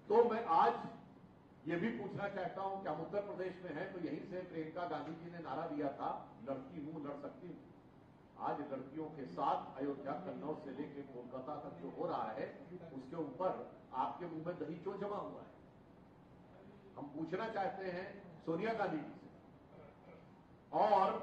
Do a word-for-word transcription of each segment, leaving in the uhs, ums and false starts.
तो मैं आज ये भी पूछना चाहता हूं कि हम उत्तर प्रदेश में हैं, तो यहीं से प्रियंका गांधी जी ने नारा दिया था, लड़की हूं लड़ सकती हूं। आज लड़कियों के साथ अयोध्या कन्नौज से लेकर कोलकाता तक जो हो रहा है, उसके ऊपर आपके मुंह में दही क्यों जमा हुआ है? हम पूछना चाहते हैं सोनिया गांधी जी से और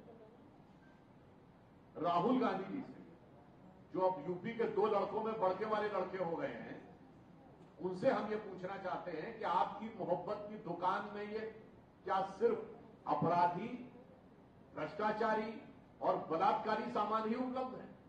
राहुल गांधी जी से, जो अब यूपी के दो लड़कों में बड़के वाले लड़के हो गए हैं, उनसे हम ये पूछना चाहते हैं कि आपकी मोहब्बत की दुकान में ये क्या सिर्फ अपराधी, भ्रष्टाचारी और बलात्कारी सामान ही उपलब्ध है?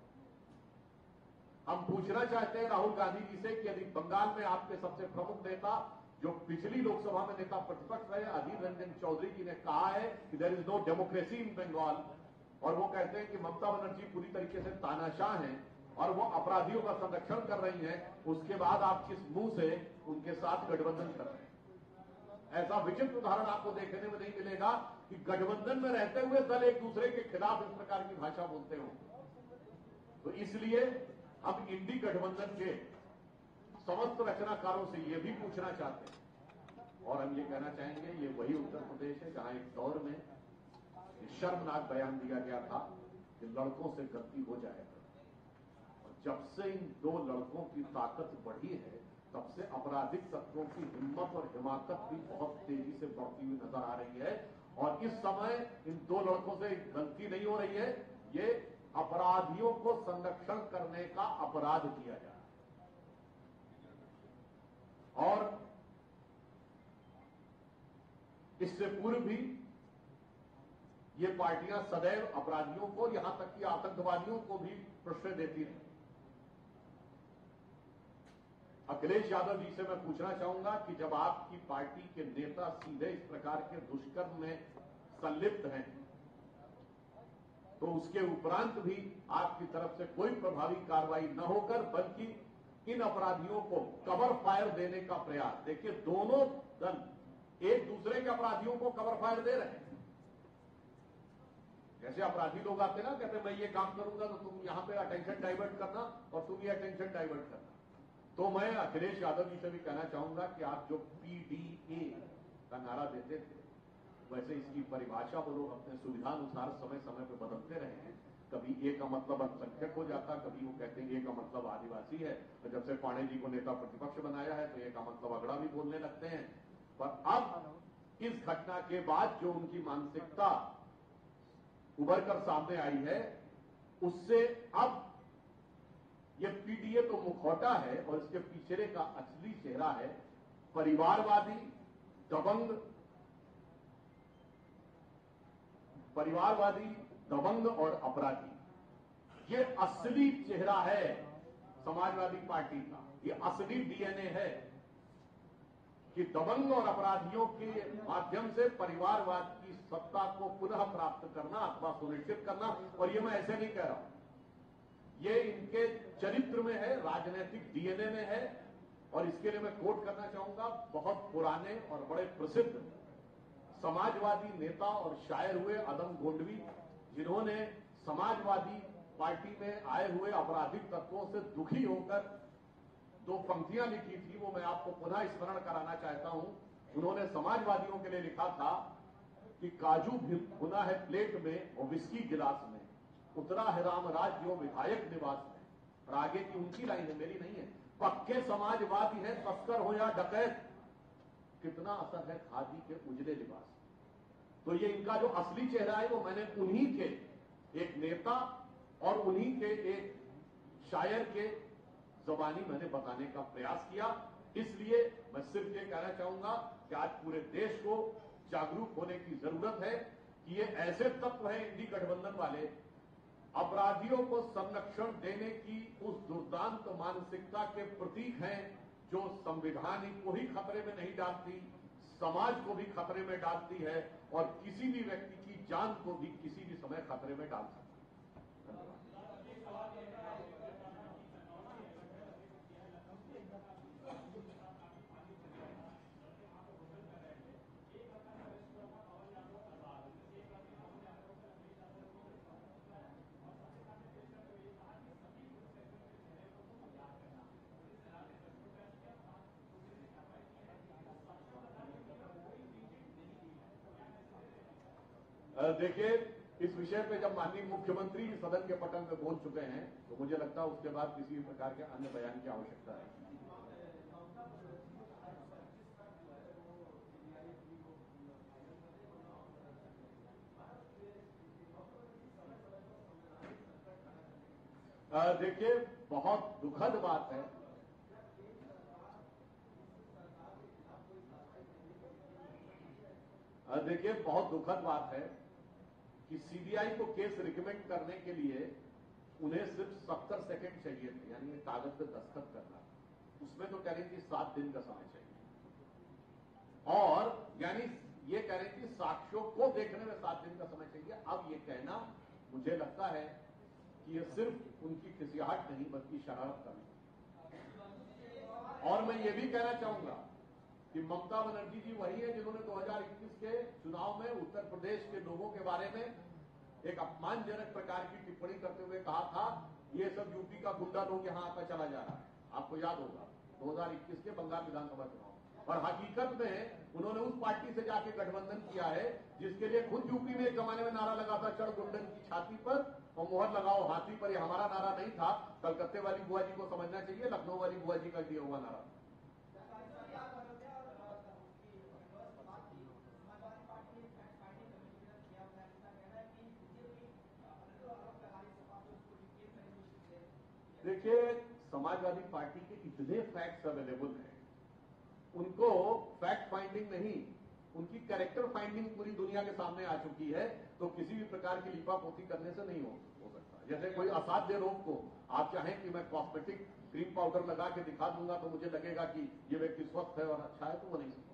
हम पूछना चाहते हैं राहुल गांधी जी से कि यदि बंगाल में आपके सबसे प्रमुख नेता, जो पिछली लोकसभा में नेता प्रतिपक्ष रहे, अधीर रंजन चौधरी जी ने कहा है कि there is no democracy in Bengal, और वो कहते हैं कि ममता बनर्जी पूरी तरीके से तानाशाह हैं और वो अपराधियों का संरक्षण कर रही हैं, उसके बाद आप किस मुंह से उनके साथ गठबंधन कर रहे हैं? ऐसा विचित्र उदाहरण आपको देखने में नहीं मिलेगा कि गठबंधन में रहते हुए दल एक दूसरे के खिलाफ इस प्रकार की भाषा बोलते हो। तो इसलिए हम इंडी गठबंधन के समस्त रचनाकारों से यह भी पूछना चाहते हैं और हम ये कहना चाहेंगे, ये वही उत्तर प्रदेश है जहां एक दौर में शर्मनाक बयान दिया गया था कि लड़कों से गलती हो जाएगा, और जब से इन दो लड़कों की ताकत बढ़ी है, तब से आपराधिक तत्वों की हिम्मत और हिमाकत भी बहुत तेजी से बढ़ती हुई नजर आ रही है। और इस समय इन दो लड़कों से गलती नहीं हो रही है, ये अपराधियों को संरक्षण करने का अपराध किया जा रहा है। और इससे पूर्व भी ये पार्टियां सदैव अपराधियों को, यहां तक कि आतंकवादियों को भी प्रश्रय देती रही। अखिलेश यादव जी से मैं पूछना चाहूंगा कि जब आपकी पार्टी के नेता सीधे इस प्रकार के दुष्कर्म में संलिप्त हैं, तो उसके उपरांत भी आपकी तरफ से कोई प्रभावी कार्रवाई न होकर बल्कि इन अपराधियों को कवर फायर देने का प्रयास, देखिए दोनों दल एक दूसरे के अपराधियों को कवर फायर दे रहे हैं। जैसे अपराधी लोग आते ना, कहते मैं ये काम करूंगा तो तुम यहां पे अटेंशन डाइवर्ट करना और तुम ये अटेंशन डाइवर्ट करना। तो मैं अखिलेश यादव जी से भी कहना चाहूंगा कि आप जो पीडीए का नारा देते थे, वैसे इसकी परिभाषा वो लोग अपने सुविधानुसार समय समय पर बदलते रहे हैं। कभी ए का मतलब अल्पसंख्यक हो जाता, कभी वो कहते हैं ए का मतलब आदिवासी है, तो जब से पांडे जी को नेता प्रतिपक्ष बनाया है तो ए का मतलब अगड़ा भी बोलने लगते हैं। पर अब इस घटना के बाद जो उनकी मानसिकता उभर कर सामने आई है, उससे अब ये पीडीए तो मुखौटा है और इसके पीछे का असली चेहरा है परिवारवादी, दबंग, परिवारवादी, दबंग और अपराधी। ये असली चेहरा है समाजवादी पार्टी का, ये असली डीएनए है कि दबंग और अपराधियों के माध्यम से परिवारवाद की सत्ता को पुनः प्राप्त करना अथवा सुनिश्चित करना। और ये मैं ऐसे नहीं कह रहा हूं, ये इनके चरित्र में है, राजनीतिक डीएनए में है। और इसके लिए मैं कोट करना चाहूंगा बहुत पुराने और बड़े प्रसिद्ध समाजवादी नेता और शायर हुए अदम गोंडवी, जिन्होंने समाजवादी पार्टी में आए हुए आपराधिक तत्वों से दुखी होकर दो पंक्तियां लिखी थी, वो मैं आपको पुनः स्मरण कराना चाहता हूं। उन्होंने समाजवादियों के लिए लिखा था कि काजू भुना है प्लेट में और विस्की गिलास में, उतरा है राम राज्य विधायक निवास में। और आगे की उनकी लाइन है, मेरी नहीं है। पक्के समाजवादी है तस्कर हो या डकैत, कितना असर है खादी के उजले लिबास। तो ये इनका जो असली चेहरा है वो मैंने उन्हीं के एक नेता और उन्हीं के एक शायर के जबानी मैंने बताने का प्रयास किया। इसलिए मैं सिर्फ ये कहना चाहूंगा कि आज पूरे देश को जागरूक होने की जरूरत है कि ये ऐसे तत्व हैं इंडी गठबंधन वाले, अपराधियों को संरक्षण देने की उस दुर्दांत मानसिकता के प्रतीक हैं, जो संविधान को ही खतरे में नहीं डालती, समाज को भी खतरे में डालती है और किसी भी व्यक्ति की जान को भी किसी भी समय खतरे में डाल सकती है। देखिए, इस विषय पे जब माननीय मुख्यमंत्री सदन के पटल में बोल चुके हैं तो मुझे लगता है उसके बाद किसी भी प्रकार के अन्य बयान की आवश्यकता है। देखिए, बहुत दुखद बात है देखिए बहुत दुखद बात है कि सीबीआई को केस रिकमेंड करने के लिए उन्हें सिर्फ सत्तर सेकंड चाहिए थे, यानी कागज पे दस्तखत करना। उसमें तो कह रही थी सात दिन का समय चाहिए, और यानी ये कह रही थी साक्ष्यों को देखने में सात दिन का समय चाहिए। अब ये कहना मुझे लगता है कि ये सिर्फ उनकी खिसियाहट नहीं बल्कि शरारत का भी। और मैं ये भी कहना चाहूंगा कि ममता बनर्जी जी वही है जिन्होंने दो हज़ार इक्कीस के चुनाव में उत्तर प्रदेश के लोगों के बारे में एक अपमानजनक प्रकार की टिप्पणी करते हुए कहा था ये सब यूपी का गुंडा लोग यहां आता चला जा रहा है। आपको याद होगा दो हज़ार इक्कीस के बंगाल विधानसभा चुनाव, और हकीकत में उन्होंने उस पार्टी से जाके गठबंधन किया है जिसके लिए खुद यूपी में एक जमाने में नारा लगा था चढ़ गुंडन की छाती पर और मोहर लगाओ हाथी पर। यह हमारा नारा नहीं था, कलकत्ते वाली बुआ जी को समझना चाहिए, लखनऊ वाली बुआ जी का दिया हुआ नारा। देखिए, समाजवादी पार्टी के इतने फैक्ट्स अवेलेबल हैं, उनको फैक्ट फाइंडिंग नहीं, उनकी कैरेक्टर फाइंडिंग पूरी दुनिया के सामने आ चुकी है, तो किसी भी प्रकार की लिपापोती करने से नहीं हो, हो सकता। जैसे कोई असाध्य रोग को आप चाहें कि मैं कॉस्मेटिक क्रीम पाउडर लगा के दिखा दूंगा तो मुझे लगेगा कि ये व्यक्ति स्वस्थ है और अच्छा है, तो वो नहीं सकता।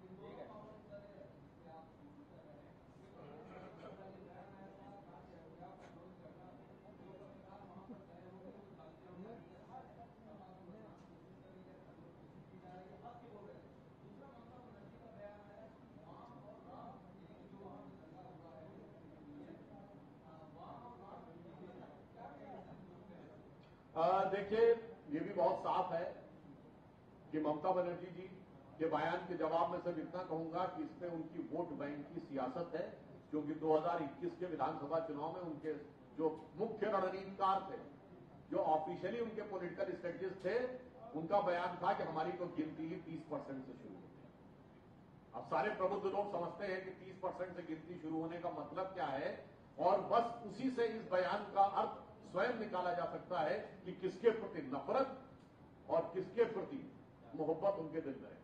देखिए, ये भी बहुत साफ है कि ममता बनर्जी जी के बयान के जवाब में सिर्फ इतना कहूंगा कि इसमें उनकी वोट बैंक की सियासत है, क्योंकि दो हज़ार इक्कीस के विधानसभा चुनाव में उनके जो मुख्य रणनीतिकार थे, जो ऑफिशियली उनके पॉलिटिकल स्ट्रेटजिस्ट थे, उनका बयान था कि हमारी तो गिनती ही तीस परसेंट से शुरू होती है। अब सारे प्रबुद्ध लोग समझते हैं कि तीस परसेंट से गिनती शुरू होने का मतलब क्या है, और बस उसी से इस बयान का अर्थ स्वयं निकाला जा सकता है कि किसके प्रति नफरत और किसके प्रति मोहब्बत उनके दिल में है।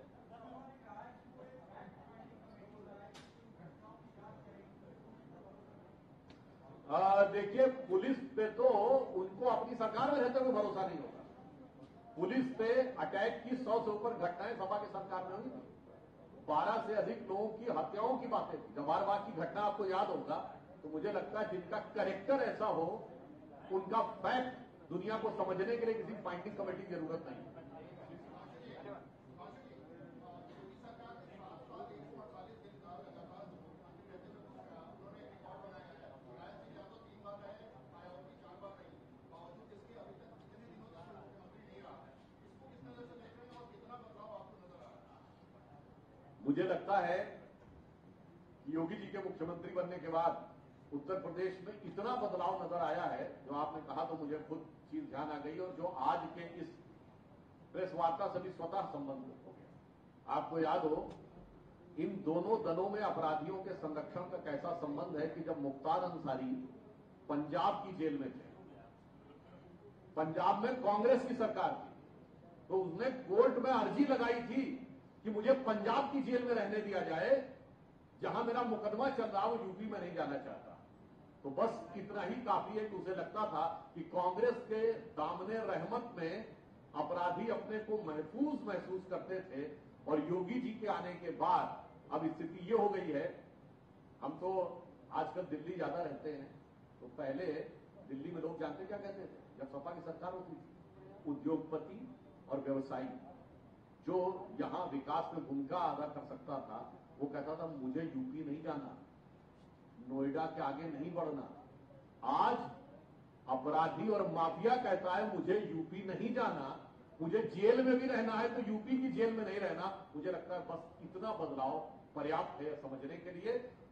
देखिए, पुलिस पे तो उनको अपनी सरकार में रहते हुए भरोसा नहीं होगा। पुलिस पे अटैक की सौ से ऊपर घटनाएं सपा की सरकार में हुई थी, बारह से अधिक लोगों की हत्याओं की बातें थी। जवाहरबाग की घटना आपको याद होगा, तो मुझे लगता है जिनका कैरेक्टर ऐसा हो उनका फैक्ट दुनिया को समझने के लिए किसी फाइंडिंग कमेटी की जरूरत नहीं। मुझे लगता है कि योगी जी के मुख्यमंत्री बनने के बाद उत्तर प्रदेश में इतना बदलाव नजर आया है, जो आपने कहा तो मुझे खुद चीज ध्यान आ गई, और जो आज के इस प्रेस वार्ता से भी स्वतः संबंधित हो गया। आपको याद हो, इन दोनों दलों में अपराधियों के संरक्षण का कैसा संबंध है कि जब मुख्तार अंसारी पंजाब की जेल में थे, पंजाब में कांग्रेस की सरकार थी, तो उसने कोर्ट में अर्जी लगाई थी कि मुझे पंजाब की जेल में रहने दिया जाए, जहां मेरा मुकदमा चल रहा वो यूपी में नहीं जाना चाहता। तो बस इतना ही काफी है कि उसे लगता था कि कांग्रेस के दामने रहमत में अपराधी अपने को महफूज महसूस करते थे, और योगी जी के आने के बाद अब स्थिति ये हो गई है। हम तो आजकल दिल्ली ज्यादा रहते हैं, तो पहले दिल्ली में लोग जानते क्या कहते थे जब सपा की सरकार होती थी? उद्योगपति और व्यवसायी जो यहां विकास में भूमिका अदा कर सकता था, वो कहता था मुझे यूपी नहीं जाना, नोएडा के आगे नहीं बढ़ना। आज अपराधी और माफिया कहता है मुझे यूपी नहीं जाना, मुझे जेल में भी रहना है तो यूपी की जेल में नहीं रहना। मुझे लगता है बस इतना बदलाव पर्याप्त है समझने के लिए।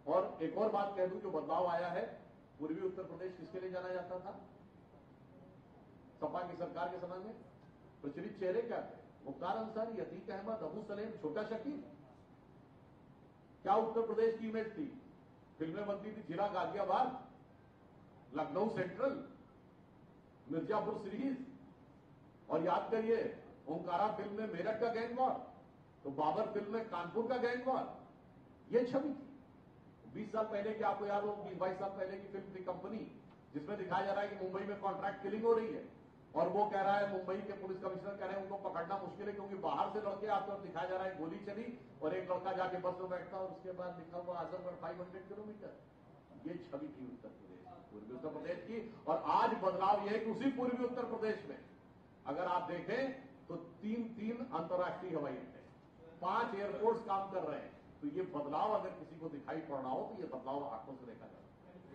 और एक और बात कह दूं, जो बदलाव आया है, पूर्वी उत्तर प्रदेश किसके लिए जाना जाता था? सपा की सरकार के समय में प्रचलित चेहरे क्या थे? मुख्तार अंसारी, अतीक अहमद, अबू सलेम, छोटा शकील। क्या उत्तर प्रदेश की इमेज थी? फिल्में बनती थी जिला गाजियाबाद, लखनऊ सेंट्रल, मिर्जापुर सीरीज, और याद करिए ओंकारा फिल्म में मेरठ का गैंग वॉर, तो बाबर फिल्म में कानपुर का गैंग वॉर। ये छवि थी। बीस साल पहले की आपको याद हो, बीस बाईस साल पहले की फिल्म थी कंपनी, जिसमें दिखाया जा रहा है कि मुंबई में कॉन्ट्रैक्ट किलिंग हो रही है, और वो कह रहा है, मुंबई के पुलिस कमिश्नर कह रहे हैं उनको पकड़ना मुश्किल है क्योंकि बाहर से लड़के आते, और दिखाया जा रहा है गोली चली और एक लड़का जाके बस में बैठता और उसके बाद लिखा हुआ आजमगढ़ फाइव हंड्रेड किलोमीटर। ये छवि थी उत्तर प्रदेश, पूर्वी उत्तर प्रदेश की। और आज बदलाव यह है कि उसी पूर्वी उत्तर प्रदेश में अगर आप देखें तो तीन तीन अंतर्राष्ट्रीय हवाई अड्डे, पांच एयरपोर्ट्स काम कर रहे हैं। तो ये बदलाव अगर किसी को दिखाई पड़ रहा हो तो ये बदलाव आंखों से देखा जाता है।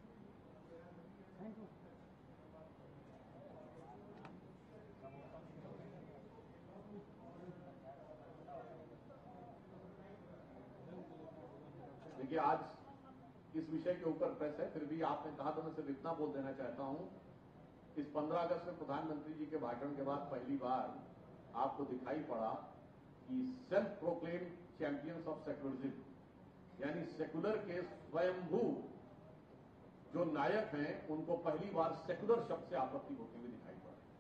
देखिए, आज इस विषय के ऊपर प्रेस है, फिर भी आपने कहा तो मैं सिर्फ इतना बोल देना चाहता हूं, इस पंद्रह अगस्त में प्रधानमंत्री जी के भाषण के बाद पहली बार आपको दिखाई पड़ा कि self proclaim champions of secularism, यानी सेकुलर के स्वयंभू जो नायक हैं, उनको पहली बार सेकुलर शब्द से आपत्ति होती हुई दिखाई पड़ रही।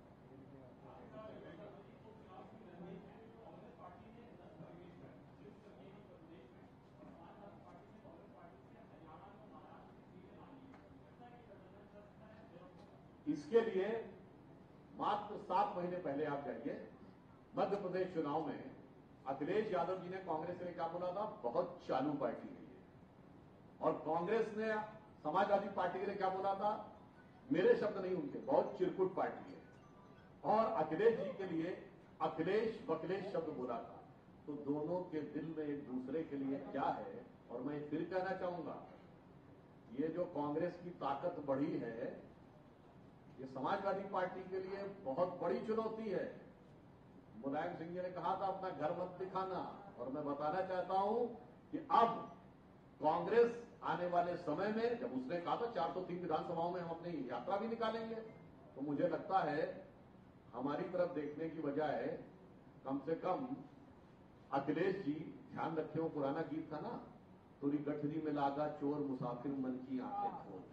इसके लिए मात्र सात महीने पहले आप जाइए, मध्य प्रदेश चुनाव में अखिलेश यादव जी ने कांग्रेस के लिए क्या बोला था? बहुत चालू पार्टी है ये। और कांग्रेस ने समाजवादी पार्टी के लिए क्या बोला था? मेरे शब्द नहीं उनके, बहुत चिरकुट पार्टी है। और अखिलेश जी के लिए अखिलेश बकलेश शब्द बोला था। तो दोनों के दिल में एक दूसरे के लिए क्या है? और मैं फिर कहना चाहूंगा, ये जो कांग्रेस की ताकत बढ़ी है, ये समाजवादी पार्टी के लिए बहुत बड़ी चुनौती है। मुलायम सिंह जी ने कहा था अपना घर मत दिखाना, और मैं बताना चाहता हूं कि अब कांग्रेस आने वाले समय में, जब उसने कहा था चार सौ तीन विधानसभाओं में हम अपनी यात्रा भी निकालेंगे, तो मुझे लगता है हमारी तरफ देखने की बजाय कम से कम अखिलेश जी, ध्यान रखे, वो पुराना गीत था ना, तुरी गठरी में लागा चोर मुसाफिर मन की आंखें खोल।